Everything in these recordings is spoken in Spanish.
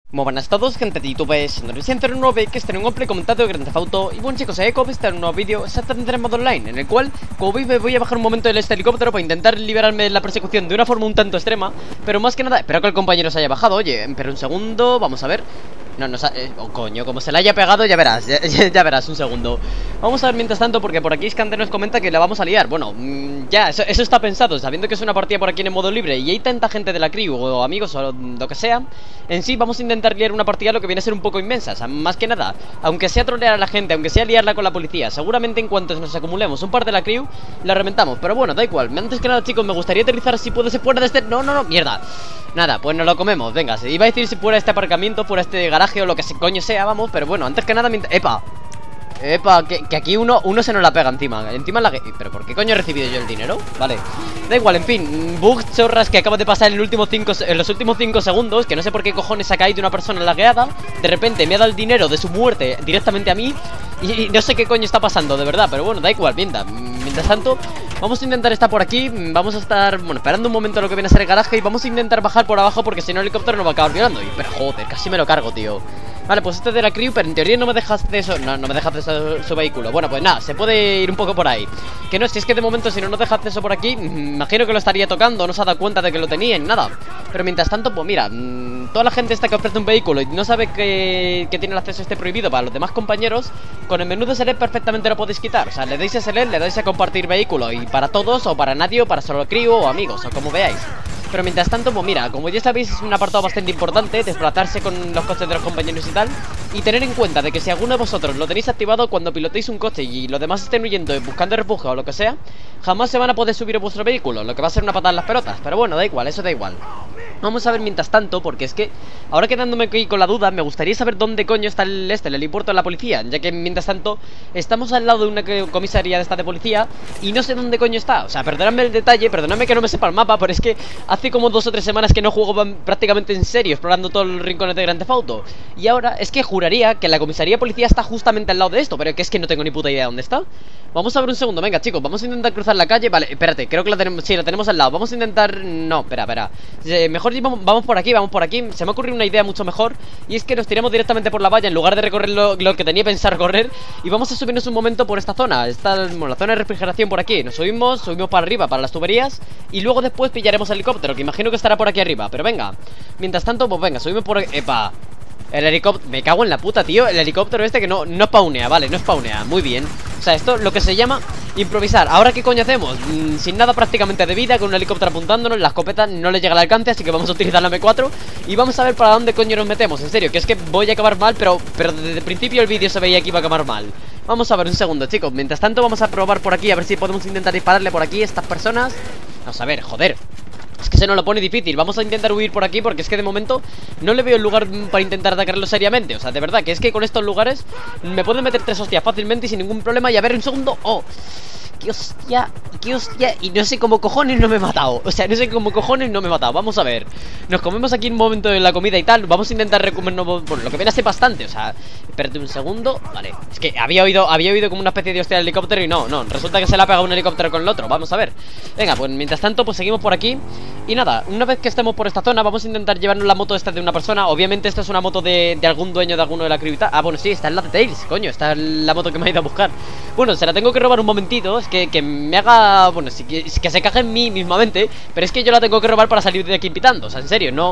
Muy buenas a todos, gente de YouTube, siendo reciente un nuevo vídeo que está en un gameplay comentado de Grand Theft Auto. Y bueno chicos, como está en un nuevo vídeo exactamente en modo online, en el cual, como veis, me voy a bajar un momento de este helicóptero para intentar liberarme de la persecución de una forma un tanto extrema. Pero más que nada, espero que el compañero se haya bajado. Oye, pero un segundo, vamos a ver. No, oh, coño, como se la haya pegado, ya verás, ya verás, un segundo. Vamos a ver mientras tanto, porque por aquí Scander nos comenta que la vamos a liar. Bueno, ya, eso está pensado, sabiendo que es una partida por aquí en modo libre y hay tanta gente de la crew o amigos o lo que sea. En sí, vamos a intentar liar una partida lo que viene a ser un poco inmensa, o sea, más que nada, aunque sea trolear a la gente, aunque sea liarla con la policía, seguramente en cuanto nos acumulemos un par de la crew, la reventamos. Pero bueno, da igual, antes que nada, chicos, me gustaría aterrizar si puede ser fuera de este... No, mierda. Nada, pues nos lo comemos, venga, se iba a decir si fuera este aparcamiento, fuera este garaje o lo que coño sea, vamos, pero bueno, antes que nada, ¡epa! Que aquí uno se nos la pega encima la que... ¿Pero por qué coño he recibido yo el dinero? Vale, da igual, en fin, bug chorras que acaba de pasar en los últimos 5 segundos, que no sé por qué cojones ha caído una persona lagueada. De repente me ha dado el dinero de su muerte directamente a mí y no sé qué coño está pasando, de verdad, pero bueno, da igual, mientras tanto, vamos a intentar estar por aquí. Vamos a estar, bueno, esperando un momento a lo que viene a ser el garaje. Y vamos a intentar bajar por abajo porque si no el helicóptero nos va a acabar violando. Pero joder, casi me lo cargo, tío. Vale, pues este de la crew, pero en teoría no me dejas de eso. No me dejas de su vehículo. Bueno, pues nada, se puede ir un poco por ahí. Que no, si es que de momento si no nos deja acceso por aquí, imagino que lo estaría tocando. No se ha dado cuenta de que lo tenía ni nada. Pero mientras tanto, pues mira, toda la gente esta que ofrece un vehículo y no sabe que tiene el acceso este prohibido para los demás compañeros, con el menú de select perfectamente lo podéis quitar. O sea, le dais a select, le dais a compartir vehículo, y para todos, o para nadie, o para solo crew o amigos, o como veáis. Pero mientras tanto, pues mira, como ya sabéis, es un apartado bastante importante, desplazarse con los coches de los compañeros y tal. Y tener en cuenta de que si alguno de vosotros lo tenéis activado cuando pilotéis un coche y los demás estén huyendo y buscando refugio o lo que sea, jamás se van a poder subir a vuestro vehículo, lo que va a ser una patada en las pelotas. Pero bueno, da igual, eso da igual. Vamos a ver mientras tanto, porque es que ahora quedándome aquí con la duda, me gustaría saber dónde coño está el helipuerto de la policía, ya que mientras tanto estamos al lado de una comisaría de esta de policía y no sé dónde coño está. O sea, perdonadme el detalle, perdonadme que no me sepa el mapa, pero es que hace como 2 o 3 semanas que no juego prácticamente en serio, explorando todos los rincones de Grand Theft Auto. Y ahora es que juraría que la comisaría de policía está justamente al lado de esto, pero que es que no tengo ni puta idea de dónde está. Vamos a ver un segundo, venga chicos, vamos a intentar cruzar la calle. Vale, espérate, creo que la tenemos, sí, la tenemos al lado. Vamos a intentar, no, espera mejor vamos por aquí, Se me ha ocurrido una idea mucho mejor, y es que nos tiramos directamente por la valla en lugar de recorrer lo que tenía pensado recorrer. Y vamos a subirnos un momento por esta zona. Está, bueno, la zona de refrigeración por aquí. Nos subimos para arriba, para las tuberías, y luego después pillaremos el helicóptero, que imagino que estará por aquí arriba. Pero venga, mientras tanto, pues venga, subimos por aquí. ¡Epa! El helicóptero, me cago en la puta, tío. El helicóptero este que no spawnea, vale, no spawnea, muy bien. O sea, esto lo que se llama improvisar. Ahora, ¿qué coño hacemos? Sin nada prácticamente de vida, con un helicóptero apuntándonos. La escopeta no le llega al alcance, así que vamos a utilizar la M4 y vamos a ver para dónde coño nos metemos. En serio, que es que voy a acabar mal, pero desde el principio el vídeo se veía que iba a acabar mal. Vamos a ver un segundo, chicos. Mientras tanto vamos a probar por aquí, a ver si podemos intentar dispararle por aquí a estas personas. Vamos a ver, joder, es que se nos lo pone difícil. Vamos a intentar huir por aquí porque es que de momento no le veo el lugar para intentar atacarlo seriamente. O sea, de verdad, que es que con estos lugares me pueden meter 3 hostias fácilmente y sin ningún problema. Y a ver, un segundo. ¡Oh! ¡Qué hostia! Y no sé cómo cojones no me he matado. O sea, no sé cómo cojones no me he matado. Vamos a ver. Nos comemos aquí un momento de la comida y tal. Vamos a intentar recomernos, bueno, lo que viene a ser bastante. O sea, espérate un segundo. Vale, es que había oído como una especie de hostia del helicóptero. Y no, resulta que se le ha pegado un helicóptero con el otro. Vamos a ver. Venga, pues mientras tanto, pues seguimos por aquí. Y nada, una vez que estemos por esta zona, vamos a intentar llevarnos la moto esta de una persona. Obviamente esta es una moto de algún dueño de alguno de la crew. Ah, bueno, sí, esta es la de Tails, coño. Esta es la moto que me ha ido a buscar. Bueno, se la tengo que robar un momentito. Es que me haga, bueno, que se caje en mí mismamente. Pero es que yo la tengo que robar para salir de aquí pitando. O sea, en serio, no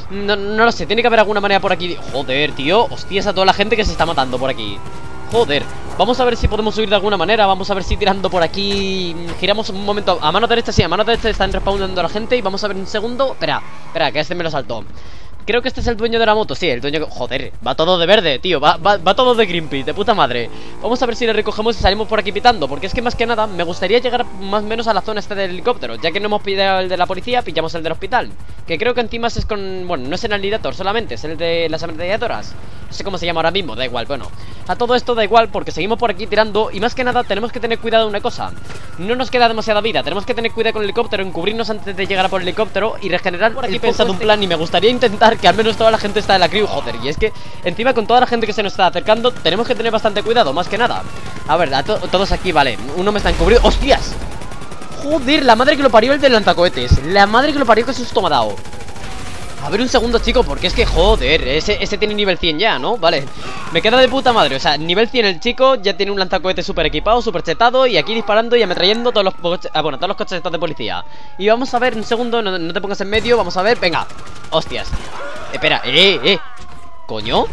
lo sé, tiene que haber alguna manera por aquí. Joder, tío, hostias a toda la gente que se está matando por aquí. Joder, vamos a ver si podemos subir de alguna manera. Vamos a ver si tirando por aquí giramos un momento. A mano derecha, sí, a mano derecha están respawnando a la gente. Y vamos a ver un segundo. Espera, que este me lo saltó. Creo que este es el dueño de la moto, sí, el dueño... Joder, va todo de verde, tío, va todo de Greenpeace, de puta madre. Vamos a ver si le recogemos y salimos por aquí pitando. Porque es que más que nada me gustaría llegar más o menos a la zona esta del helicóptero. Ya que no hemos pillado el de la policía, pillamos el del hospital. Que creo que encima es con... Bueno, no es el Annihilator solamente, es el de las ametralladoras. No sé cómo se llama ahora mismo, da igual, bueno. A todo esto da igual porque seguimos por aquí tirando. Y más que nada tenemos que tener cuidado de una cosa. No nos queda demasiada vida, tenemos que tener cuidado con el helicóptero, encubrirnos antes de llegar a por el helicóptero y regenerar. Por aquí he pensado un plan y me gustaría intentar que al menos toda la gente está de la crew, joder. Y es que encima con toda la gente que se nos está acercando tenemos que tener bastante cuidado, más que nada. A ver, todos aquí, vale, uno me está encubriendo. ¡Hostias! Joder, la madre que lo parió el del lanzacohetes. La madre que lo parió, que susto me ha dado. A ver un segundo, chicos, porque es que, joder, ese tiene nivel 100 ya, ¿no? Vale, me queda de puta madre. O sea, nivel 100 el chico, ya tiene un lanzacohetes súper equipado, súper chetado. Y aquí disparando y ametrallando todos los coches, bueno, todos los coches estos de policía. Y vamos a ver un segundo, no te pongas en medio. Vamos a ver, venga, hostias. Espera, ¿coño?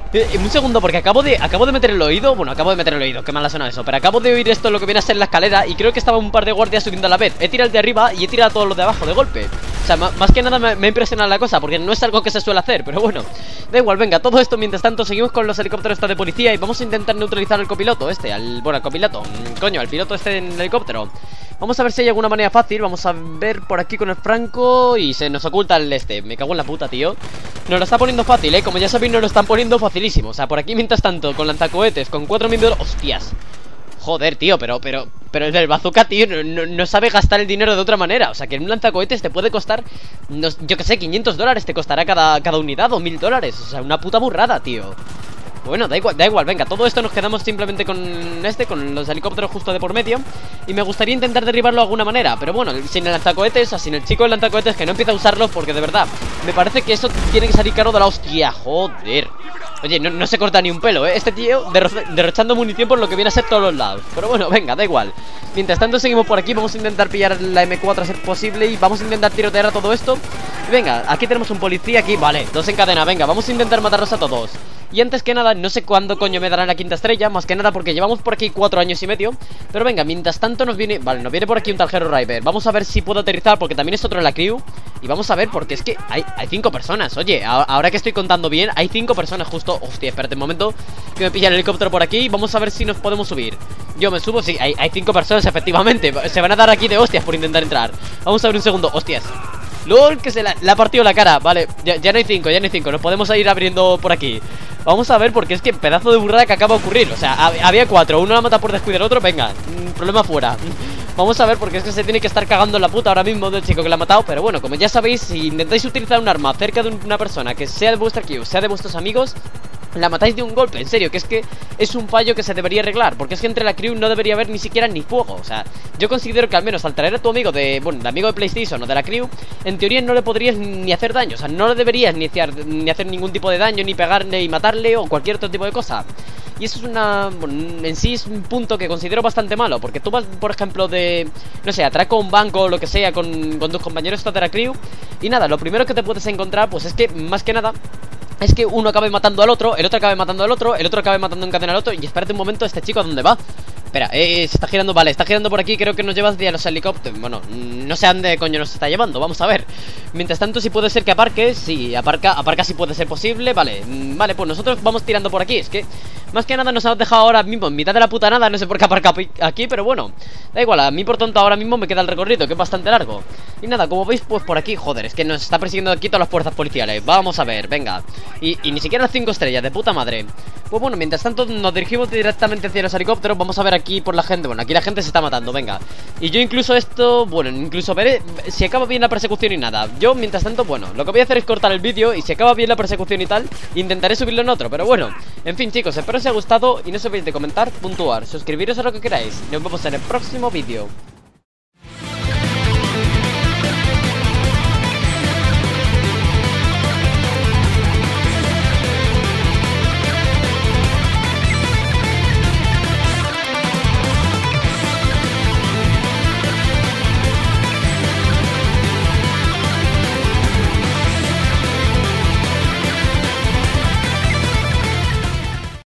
Un segundo, porque acabo de meter el oído. Bueno, acabo de meter el oído, qué mal ha sonado eso. Pero acabo de oír esto, lo que viene a ser la escalera. Y creo que estaba un par de guardias subiendo a la vez. He tirado el de arriba y he tirado a todos los de abajo de golpe. O sea, más que nada me ha impresionado la cosa, porque no es algo que se suele hacer. Pero bueno, da igual, venga, todo esto mientras tanto seguimos con los helicópteros estos de policía. Y vamos a intentar neutralizar al copiloto bueno, al copiloto, coño, al piloto este en el helicóptero. Vamos a ver si hay alguna manera fácil. Vamos a ver por aquí con el franco. Y se nos oculta el este. Me cago en la puta, tío. Nos lo está poniendo fácil, como ya sabéis, nos lo están poniendo facilísimo. O sea, por aquí mientras tanto, con lanzacohetes, con 4.000 dólares. Hostias. Joder, tío, pero el del bazooka, tío, no sabe gastar el dinero de otra manera. O sea, que en un lanzacohetes te puede costar, yo que sé, 500 dólares te costará cada unidad, o 1.000 dólares. O sea, una puta burrada, tío. Bueno, da igual, venga, todo esto nos quedamos simplemente con los helicópteros justo de por medio. Y me gustaría intentar derribarlo de alguna manera. Pero bueno, sin el lanzacohetes, o sea, sin el chico del lanzacohetes, que no empieza a usarlos, porque de verdad, me parece que eso tiene que salir caro de la hostia. Joder. Oye, no se corta ni un pelo, este tío derrochando munición por lo que viene a ser todos los lados. Pero bueno, venga, da igual. Mientras tanto seguimos por aquí, vamos a intentar pillar la M4 a ser posible. Y vamos a intentar tirotear a todo esto. Y venga, aquí tenemos un policía aquí, vale, 2 en cadena, venga, vamos a intentar matarlos a todos. Y antes que nada, no sé cuándo coño me darán la 5ª estrella. Más que nada porque llevamos por aquí 4 años y medio. Pero venga, mientras tanto nos viene... Vale, nos viene por aquí un tal Hero Rider. Vamos a ver si puedo aterrizar, porque también es otro en la crew. Y vamos a ver, porque es que hay 5 personas. Oye, ahora que estoy contando bien, hay 5 personas justo. Hostia, espérate un momento, que me pilla el helicóptero por aquí. Vamos a ver si nos podemos subir. Yo me subo, sí, hay 5 personas efectivamente. Se van a dar aquí de hostias por intentar entrar. Vamos a ver un segundo, hostias. LOL, que se le ha partido la cara. Vale, ya no hay 5, nos podemos ir abriendo por aquí. Vamos a ver, porque es que pedazo de burrada que acaba de ocurrir. O sea, había 4, uno la mata por descuidar, otro, venga, problema fuera. Vamos a ver, porque es que se tiene que estar cagando en la puta ahora mismo del chico que la ha matado. Pero bueno, como ya sabéis, si intentáis utilizar un arma cerca de una persona que sea de vuestra crew, sea de vuestros amigos, la matáis de un golpe, en serio, que es un fallo que se debería arreglar. Porque es que entre la crew no debería haber ni siquiera ni fuego. O sea, yo considero que al menos al traer a tu amigo de amigo de PlayStation o de la crew, en teoría no le podrías ni hacer daño. O sea, no le deberías ni hacer ningún tipo de daño, ni pegarle y matarle o cualquier otro tipo de cosa. Y eso es en sí es un punto que considero bastante malo. Porque tú vas, por ejemplo, no sé, atraco a un banco o lo que sea con tus compañeros de la crew. Y nada, lo primero que te puedes encontrar, pues es que, más que nada, es que uno acabe matando al otro, el otro acabe matando al otro, el otro acabe matando en cadena al otro. Y espérate un momento, ¿este chico a dónde va? Espera, se está girando, vale, está girando por aquí. Creo que nos lleva hacia los helicópteros. Bueno, no sé a dónde coño nos está llevando, vamos a ver. Mientras tanto, si puede ser que aparque. Sí, aparca si puede ser posible. Vale, vale, pues nosotros vamos tirando por aquí. Es que, más que nada nos hemos dejado ahora mismo en mitad de la puta nada. No sé por qué aparca aquí, pero bueno, da igual, a mí por tonto ahora mismo me queda el recorrido, que es bastante largo. Y nada, como veis, pues por aquí, joder, es que nos está persiguiendo aquí todas las fuerzas policiales. Vamos a ver, venga. Y ni siquiera las 5 estrellas, de puta madre. Pues bueno, mientras tanto nos dirigimos directamente hacia los helicópteros. Vamos a ver aquí por la gente. Bueno, aquí la gente se está matando, venga. Y yo incluso esto, bueno, incluso veré si acaba bien la persecución y nada. Yo, mientras tanto, bueno, lo que voy a hacer es cortar el vídeo. Y si acaba bien la persecución y tal, intentaré subirlo en otro, pero bueno. En fin, chicos, espero os haya gustado. Y no se olvidéis de comentar, puntuar, suscribiros a lo que queráis. Nos vemos en el próximo vídeo.